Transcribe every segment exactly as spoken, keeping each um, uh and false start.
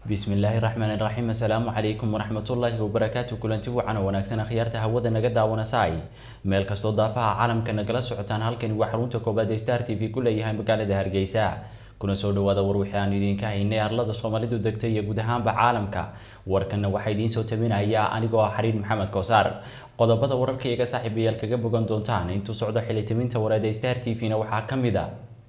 بسم الله الرحمن الرحيم. السلام عليكم ورحمة الله وبركاته. كلنتي وعنا وناكسنا خيارتها هودا نجدا ونساي ميل كستو ضافها عالم كنا جلس وعتان هالكن وحرونتا كوباد ستار تي في كل يهان بقالة هرجيسا كنا سودو وذا وروحان يدين كاين أرلاد الصومالي دكتي جودهان بعالم كا وركنا وحيدين سوتمين هيا أنا جو حريد محمد كوسار قضبة ورك يجا صاحبي الكجب وجندونتان انتو سعودة حليتمين توراد ستار تي فينا وحاكم ذا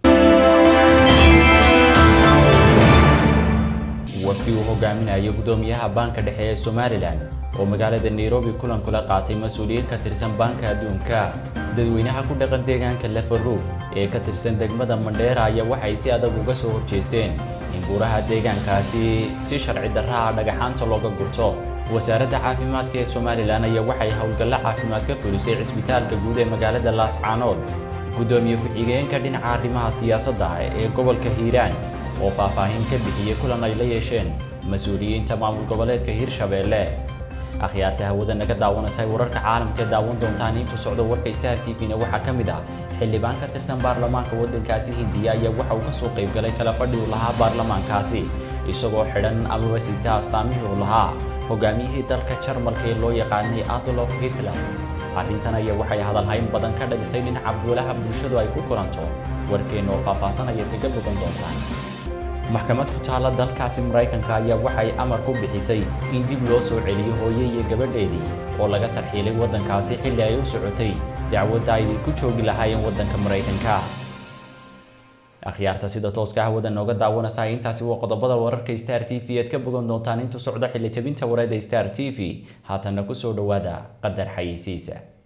وفي وهجامنا قدوميها بانك دحية سوماليلاند ومقالة نيروبي كلن كلا قاطي مسؤولين كترسن بانك أدونكا dadweynaha ku dhaqan deegaanka Lafaru ee ka tirsan degmada Mandheera ayaa waxay si adag uga soo horjeesteen in buuraha deegaankaasi si sharci darro ah dhagaxaanta looga gurto. wasaaradda caafimaadka ee Soomaaliland ayaa waxay hawlgalla caafimaad ka fulisay cisbitaalka guud ee magaalada Laascaanood. gudoomiye ku-xigeenka dhinaca arrimaha siyaasadda ee gobolka Hiiraan oo faahfaahin ka bixiyay kulan ay la yeesheen mas'uuliyiinta maamul goboleedka Hirshabeelle. akhyaarta hawada naga daawanaysa wararka caalamka daawan doontaan inta socdo warka Star T V-na waxa kamid ah xildhibaan ka tirsan baarlamaanka wadankaasi Hindiya ayaa waxa uu ka soo qayb galay kala fadhi uu lahaa baarlamaankaasi isagoo xidhan ama sita astaamihii uu lahaa hogaamiyihii dalka Jarmalka ee loo yaqaanay Adolf Hitler. arrintan ayaa waxay hadalhayn badan ka dhalisay dhinaca bulshada bulshadu ay ku kulanto warkeena oo faahfaahsan ayaa kaga bogan doontaan. maxkamad ku taala dalkaasi Mareykanka ayaa waxay amar ku bixisay in dib loo soo celiyo hooyo iyo gabadheedii oo laga tarxiilay wadankaasi xilli ay u socotay dacwadda ay ku joogi lahaayeen wadanka Mareykanka. akhyaarta sida tooska ah wada nooga daawanaysa intaasi waa qodobada wararka Star T V ee ka bogan doontaan inta socdo xilli tabinta wararka Star T V haatan ku soo dhawaada qadar xayisiisa.